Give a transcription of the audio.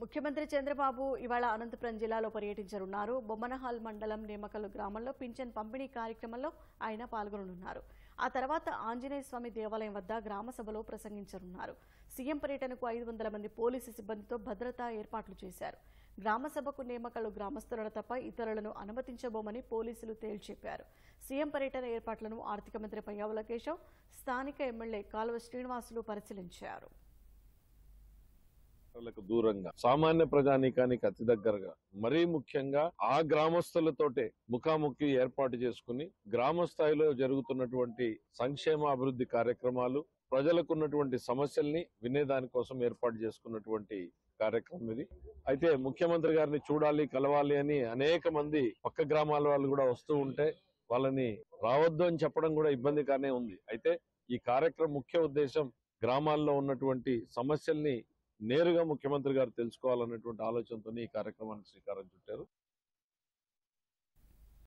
ముఖ్యమంత్రి చంద్రబాబు ఇవాళ అనంతపురం జిల్లాలో పర్యటించనున్నారు. బొమ్మనహాల్ మండలం నేమకల్లు గ్రామంలో పింఛన్ పంపిణీ కార్యక్రమంలో ఆయన పాల్గొననున్నారు. ఆ తర్వాత ఆంజనేయ స్వామి దేవాలయం వద్ద గ్రామ సభలో ప్రసంగించనున్నారు. సీఎం పర్యటనకు 500 మంది పోలీసు సిబ్బందితో భద్రతా ఏర్పాట్లు చేశారు. గ్రామ సభకు నేమకల్లు గ్రామస్తులను తప్ప ఇతరులను అనుమతించబోమని పోలీసులు తేల్చెప్పారు. సీఎం పర్యటన ఏర్పాట్లను ఆర్థిక మంత్రి పయ్యావుల కేశవ్, స్థానిక ఎమ్మెల్యే కాలువ శ్రీనివాసులు పరిశీలించారు. దూరంగా సామాన్య ప్రజానీకానికి అతి దగ్గరగా మరీ ముఖ్యంగా ఆ గ్రామస్తులతోటే ముఖాముఖి ఏర్పాటు చేసుకుని గ్రామ స్థాయిలో జరుగుతున్నటువంటి సంక్షేమ అభివృద్ధి కార్యక్రమాలు, ప్రజలకున్నటువంటి సమస్యల్ని వినేదాని కోసం ఏర్పాటు చేసుకున్నటువంటి కార్యక్రమం ఇది. అయితే ముఖ్యమంత్రి గారిని చూడాలి, కలవాలి అని అనేక మంది పక్క గ్రామాల వాళ్ళు కూడా వస్తూ ఉంటే వాళ్ళని రావద్దు అని చెప్పడం కూడా ఇబ్బందిగానే ఉంది. అయితే ఈ కార్యక్రమం ముఖ్య ఉద్దేశం గ్రామాల్లో ఉన్నటువంటి సమస్యల్ని నేరుగా ముఖ్యమంత్రి గారు తెలుసుకోవాలన్నటువంటి ఆలోచనతో ఈ కార్యక్రమానికి శ్రీకారం చుట్టారు.